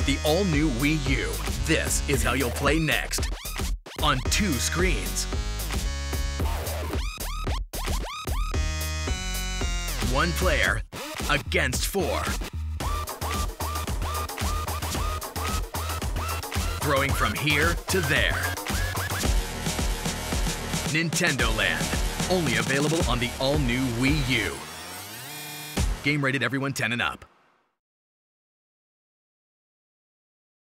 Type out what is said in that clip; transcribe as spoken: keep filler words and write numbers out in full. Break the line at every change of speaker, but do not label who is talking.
the all-new Wii U, this is how you'll play next. On two screens. One player against four. Throwing from here to there. Nintendo Land, only available on the all-new Wii U. Game rated everyone ten and up.